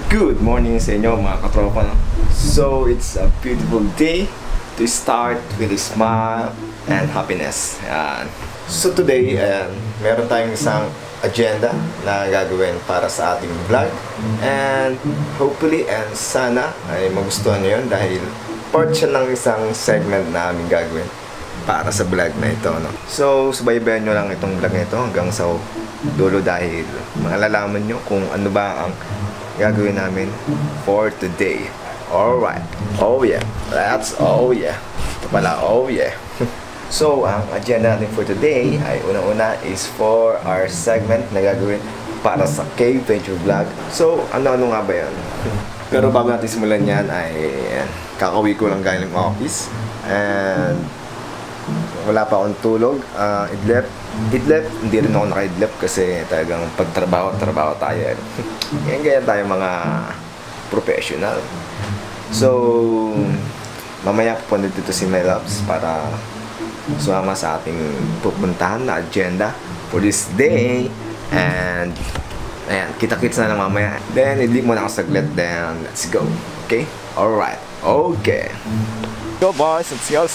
Good morning sa inyo mga katropa, no? So it's a beautiful day to start with a smile and happiness. Yan. So today, meron tayong isang agenda na gagawin para sa ating vlog. And hopefully and sana ay magustuhan nyo yun dahil part siya ng isang segment na aming gagawin para sa vlog na ito, no? So subaybayan nyo lang itong vlog na ito hanggang sa dulo dahil malalaman nyo kung ano ba ang gagawin namin for today. Alright. Oh yeah. Oh yeah. Ito pala, oh yeah. So, ang agenda natin for today ay una-una is for our segment na gagawin para sa K-Venture Vlog. So, ano-ano nga ba yan? Pero bago natin simulan yan ay kakauwi ko lang galing office. And wala pa akong tulog. Idlip, hindi rin ako naka-idlip kasi talagang pagtrabaho tayo. Ganyan tayo mga professional. So, mamaya pupunta dito si My Loves para sumama sa ating pupuntahan na agenda for this day. And, ayan, kita-kits na lang mamaya. Then, idlip muna ako saglit. Then, let's go. Okay? Alright. Okay. Go boys, let's go.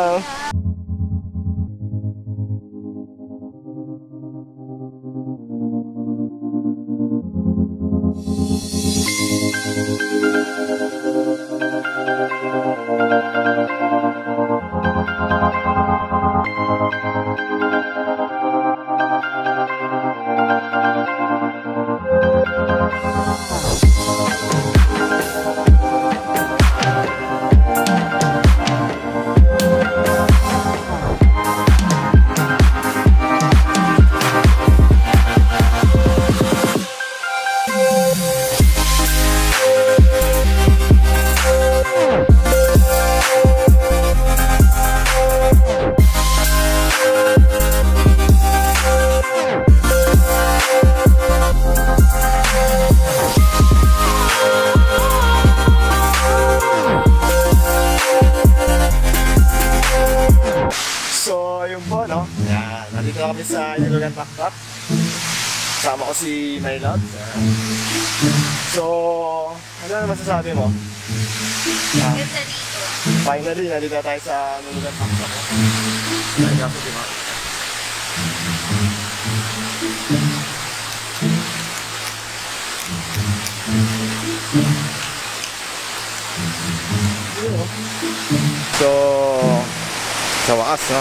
Nandito na kami sa Inugan Taktak. Kasama ko si My Loves. So, ano na masasabi mo? Finally, nandito tayo sa Inugan Taktak. So, sa wakas, no?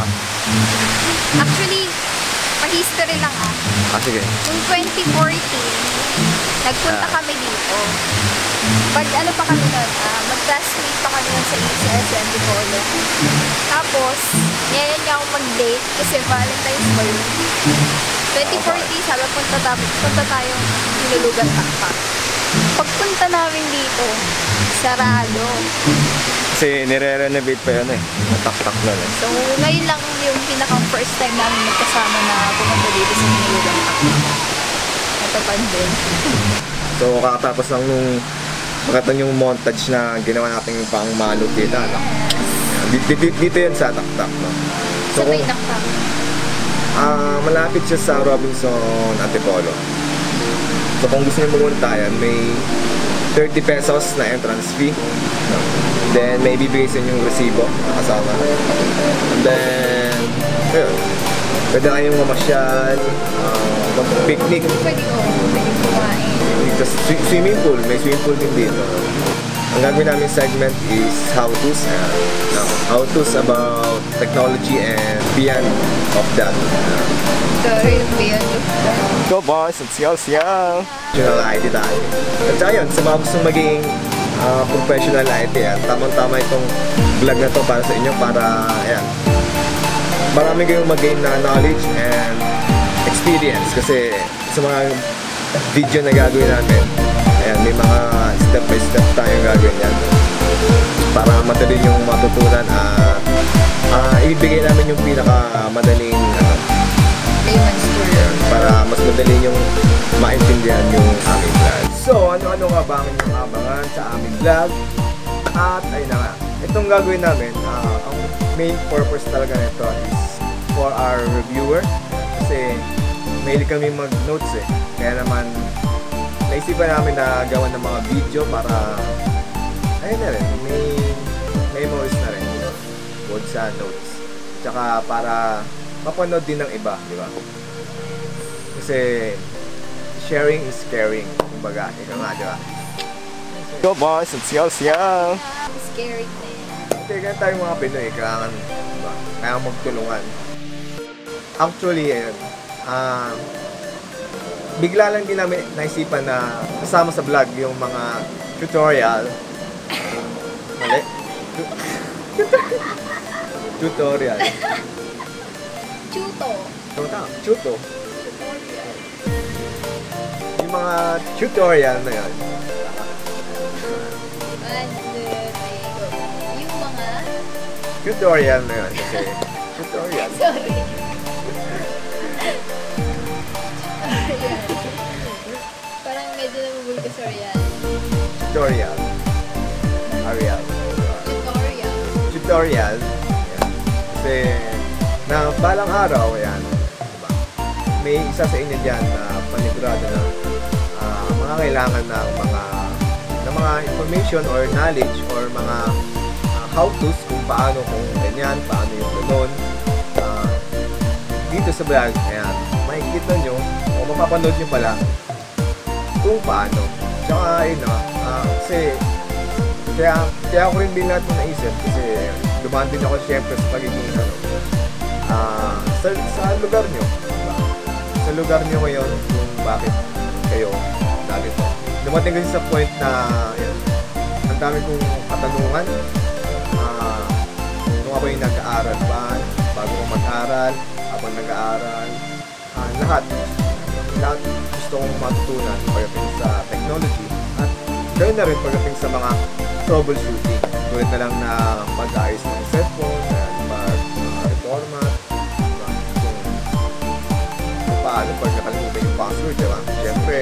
Actually, pa-history lang sige. Noong 2014, nagpunta kami dito. Ano pa kami nun? Mag-classmate pa kami nun sa ECSM Dipolo. Tapos, ngayon niya ako mag-date kasi Valentine's Day. 2014, sabi punta tayong Nilulugan Taktak. Pagpunta namin dito, sarado. Kasi nire-renovate pa yun Taktak na So, ngayon lang yung pinakang first time namin magkasama na pumunta dito sa Nilulugan Taktak. Natapan din. So, kakatapos lang nung makita yung montage na ginawa natin pang Manu dito, no? Dito yan sa Taktak, no? So, sa may Taktak? Malapit siya sa Robinson Antipolo. So, kung gusto niyo pumunta yan, may 30 pesos na entrance fee. Then, may bibigay sa inyong resibo na kasama. And then, ayun. Pwede kayong mamasyal, mag-picnic. Pwede kumain. Swimming pool. May swimming pool din dito. Ang gagawin namin segment is how-tos. How-tos about technology and beyond of that. Beyond of that. Go boys, let's go. Professional IT tayo. At saka yun, sa mga gustong maging professional IT, tamang-tama itong vlog na to para sa inyo, para ayan, marami kayong mag-gain na knowledge and experience kasi sa mga video na gagawin namin, ayan, may mga step by step tayong gagawin yan para madali yung matutunan. Ibibigay namin yung pinakamadaling layman's term para mas madali yung maintindihan yung aming vlog. So, ano-ano nga ba ang inyong abangan sa aming vlog? At ayun na nga, itong gagawin namin, ang main purpose talaga nito is for our reviewer kasi mahilig kami mag-notes Kaya naman naisipan namin na gawan ng mga video para ayun na rin, may memories na rin, di ba? Bukod sa notes. Tsaka para mapanood din ng iba, di ba? Kasi sharing is caring, kumbaga, ikaw nga, di ba? Go boys, it's siyaw. Scary na yan. Kaya tayong mga Pinoy, kailangan, diba? Kailangan magtulungan. Actually, bigla lang din namin naisipan na kasama sa vlog yung mga tutorial. Mali? Tutorial. Chuto. Chuto. Tutorial. Yung mga tutorial na yun. 1, 2, 3, go. Yung mga... Tutorial na yun. Kasi, tutorial. Sorry. Parang medyo namubulga sa real. Tutorial. Arial. Tutorial. Tutorial. Ayan. Kasi, na balang araw, ayan, diba? May isa sa inyo dyan na panigurado na mga kailangan ng mga information or knowledge or mga how-tos kung paano, kung ganyan, paano yung ganun. Dito sa vlog, ayan, makikita nyo o mapapanood nyo pala kung paano. Tsaka, ayun na, kasi kaya ako rin din lahat ng naisip kasi dumaan din ako syempre sa pagiging sa lugar nyo. Diba? Sa lugar nyo ngayon kung bakit kayo narito. Dumating kasi sa point na yan, ang dami kong katanungan nung ako yung nag-aaral pa, bago ko mag-aral, habang nag-aaral, lahat gusto kong matutunan pagdating sa technology at ganoon na rin pagdating sa mga troubleshooting. Tulad na lang na pag-ayos ng cellphone, pag-reformat, kung paano pag nakalimutan yung password, diba? Siyempre,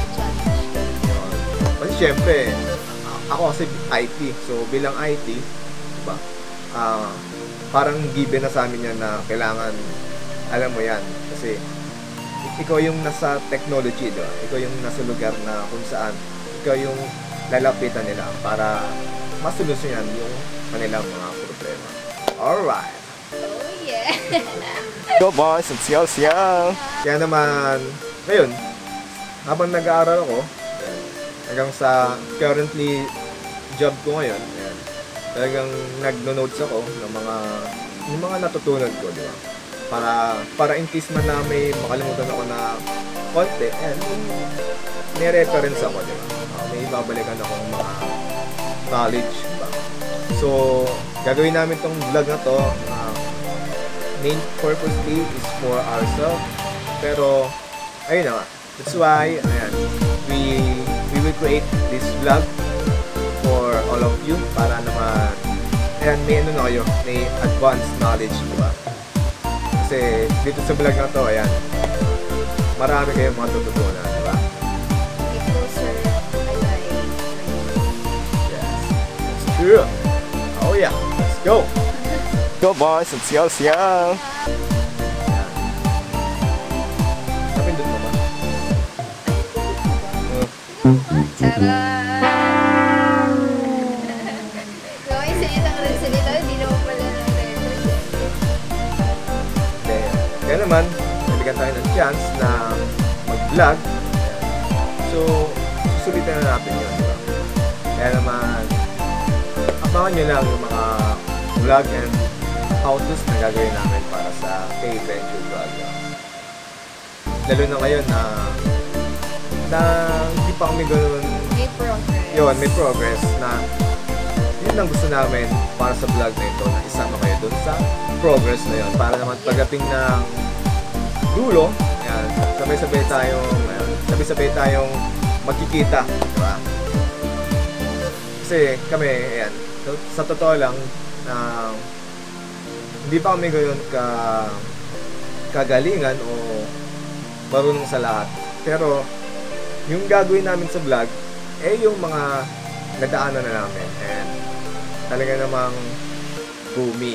kasi siyempre, ako kasi IT, so bilang IT, diba? Parang given na sa amin yan na kailangan, alam mo yan, kasi ikaw yung nasa technology, diba? Ikaw yung nasa lugar na kung saan ikaw yung lalapitan nila para masolusyonan yung kanilang mga problema. Alright! Oh yeah! Go boys, it's siyaw. Kaya naman, ngayon, habang nag-aaral ako, hanggang sa currently job ko ngayon, ayan, talagang nagno-notes ako ng mga natutunan ko, di ba? Para in case man na may makalimutan ako na konti, and may reference ako, di ba? May ibabalikan akong mga knowledge, di ba? So, gagawin namin tong vlog na to, main purposely is for ourselves, pero ayun na nga, that's why, ayan, we will create this vlog for all of you para naman, ayan, may ano na kayo, may advanced knowledge, di ba? Kasi dito sa vlog na to, ayan, marami kayong mga tututunan, di ba? Yes, that's true. Oh yeah, let's go! Go boys, it's siyaw. Napindot mo ba? Charot! So, isa isang salita, hindi naman pala ng record. Kaya naman, nabigyan tayo ng chance na mag-vlog. So, susulitin na natin yun, diba? Kaya naman, abangan nyo lang yung mga vlog and how-tos na gagawin namin para sa K-Venture Vlog. Lalo na ngayon na hindi pa kami ganun. May progress. Yun, may progress na yun ang gusto namin para sa vlog na ito, na isama kayo dun sa progress na yun. Para naman pagdating ng dulo, yan, sabay-sabay tayong magkikita, diba? Kasi kami, ayan, sa totoo lang, hindi pa kami gayon kagalingan o marunong sa lahat. Pero yung gagawin namin sa vlog yung mga nadaanan na namin, and talaga namang booming.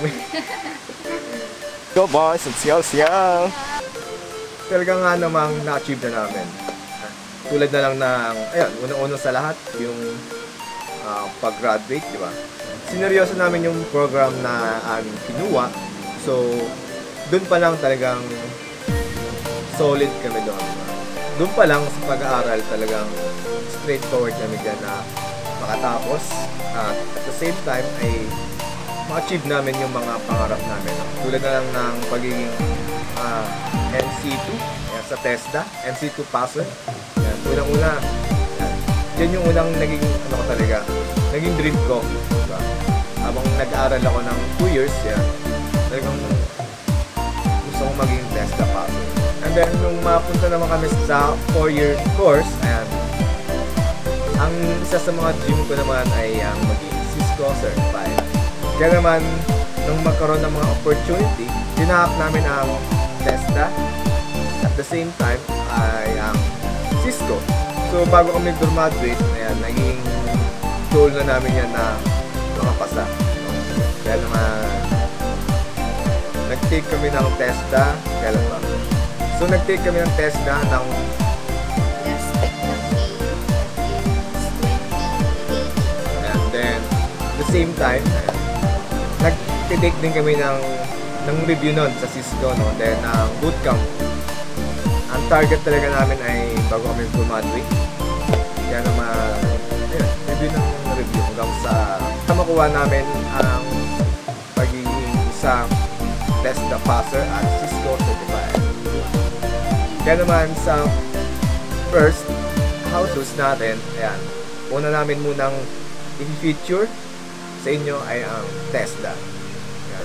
Go boys, it's siyaw. Talaga nga namang na-achieve na namin. tulad na lang ng, ayun, unang-una sa lahat, yung pag-graduate, di ba? Sineryoso namin yung program na aming kinuha. So, dun pa lang talagang solid kami doon. Doon pa lang sa pag-aaral talagang straightforward kami dyan na makatapos. At the same time ay ma-achieve namin yung mga pangarap namin. Tulad na lang ng pagiging NC2 sa TESDA, NC2 passer. Yan, unang-una, yan yung unang naging, naging dream ko. Diba? Habang nag-aaral ako ng 2 years, yan, talagang gusto kong maging TESDA passer. And then, nung mapunta naman kami sa 4-year course, ayan, ang isa sa mga dream ko naman ay ang maging Cisco certified. Kaya naman, nung magkaroon ng mga opportunity, tinahak namin ang TESDA. At the same time, ay ang Cisco. So, bago kami graduate, ayan, naging goal na namin yan na makapasa. Kaya naman, nag-take kami ng TESDA. Kailan ba? So, nag-take kami ng TESDA ng Last week ng May is 2018. and then, at the same time, nag-take din kami ng review nun sa Cisco, no? Then, ang bootcamp. Ang target talaga namin ay bago kami graduate. Kaya naman, ayun, review hanggang sa makuha namin ang pagiging isang TESDA passer at Cisco certified. Kaya naman sa first how-tos natin, ayan, una namin munang i-feature sa inyo ay ang TESDA. Ayan.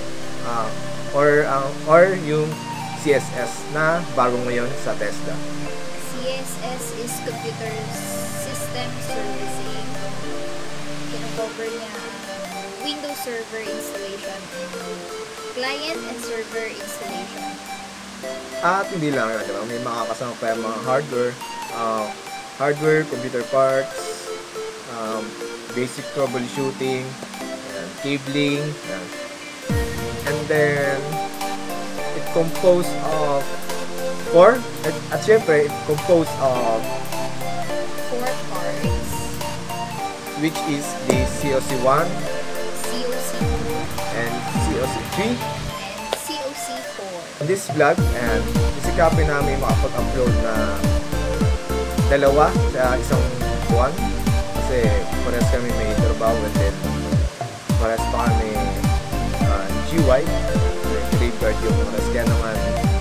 Or yung CSS na bago ngayon sa TESDA. CSS is Computer System Servicing. Kino-cover niya Windows Server Installation and Client and Server Installation. At hindi lang yun, diba? May makakasama pa yung mga hardware, computer parts, basic troubleshooting, and cabling, and then it composed of at syempre it composed of 4 parts. which is the COC1 COC2 and COC3. and COC4. In this vlog, and isikapin namin makapag-upload na dalawa sa isang buwan kasi parehas kami may trabaho and then parehas pa kami GY graveyard yung oras. Kaya naman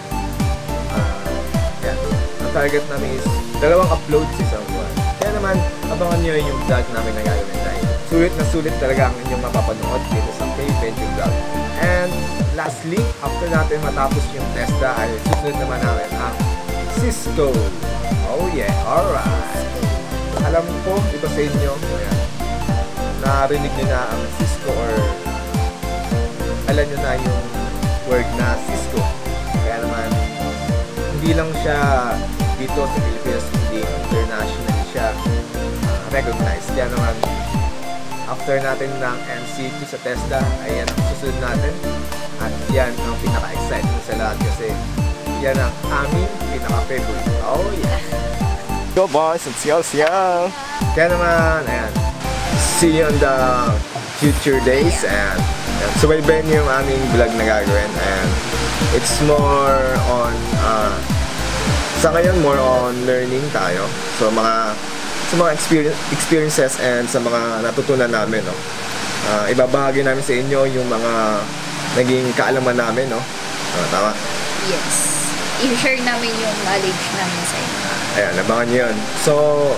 yan, ang target namin is dalawang upload sa isang buwan. Kaya naman abangan nyo yung vlog namin na gagawin tayo. Sulit na sulit talaga ang inyong mapapanood dito sa Pay Venture Vlog. And lastly, after natin matapos yung TESDA ay susunod naman namin ang Cisco. Oh yeah, alright. Alam ko, ito sa inyo, ayan, narinig nyo na ang Cisco or alam nyo na yung word na Cisco. Kaya naman, hindi lang siya dito sa Pilipinas, hindi international siya recognized. Kaya naman, after natin ng NC2 sa TESDA, ayan ang susunod natin. At yan ang pinaka-exciting sa lahat kasi yan ang aming pinaka-favorite. Oh yeah! Go boys, let's go, Kaya naman, ayan, see you on the future days and subaybayan niyo yung aming vlog na gagawin and it's more on sa ngayon more on learning tayo so sa mga experiences and sa mga natutunan namin, no. Ibabahagi namin sa inyo yung mga naging kaalaman namin, no. Tama? Yes. I-share namin yung knowledge namin sa inyo. Ayan, abangan nyo yun. So,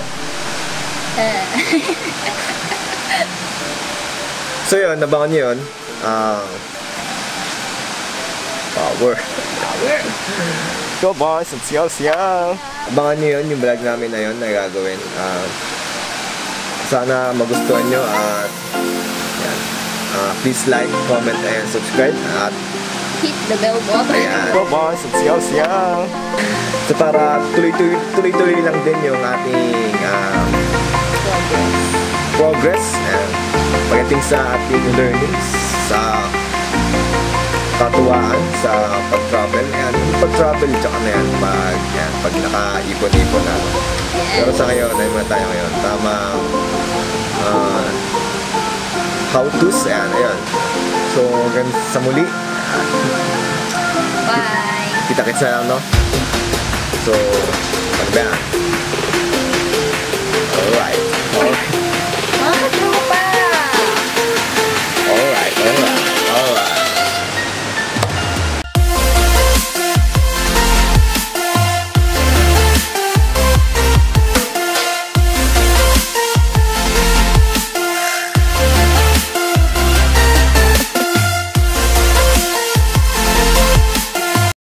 yun, abangan nyo yun. Power. Go boys, let's go, Abangan nyo yun, yung vlog namin na yun na gagawin. Sana magustuhan nyo at yan. Please like, comment, and subscribe at hit the bell button. ayan. Go boys, let's go, So para tuloy-tuloy lang din yung ating progress and pagdating sa ating learnings sa katuwaan sa pag-travel. Ayan, pag-travel tsaka na yan pag naka-ipon-ipon na. Pero sa ngayon, ay muna tayo ngayon. Tamang how-tos. Ayan, ayan. So, hanggang sa muli. Bye! Kita-kits na lang, no? So, ano ba yan? Alright. Okay.